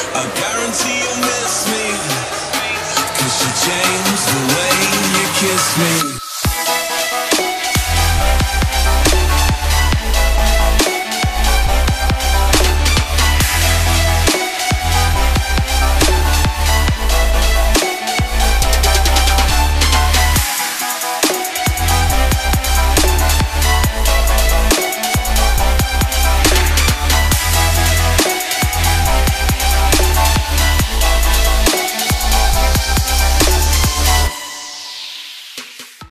I guarantee you'll miss me, 'cause you changed the way you kiss me.